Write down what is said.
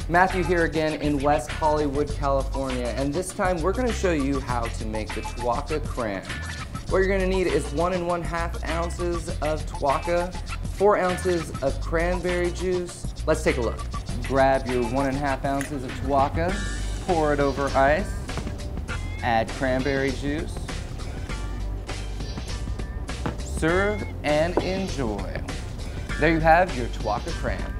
Matthew here again in West Hollywood, California, and this time we're going to show you how to make the TUACA Cran. What you're going to need is 1 1/2 ounces of TUACA, 4 ounces of cranberry juice. Let's take a look. Grab your 1 1/2 ounces of TUACA, pour it over ice, add cranberry juice, serve and enjoy. There you have your TUACA Cran.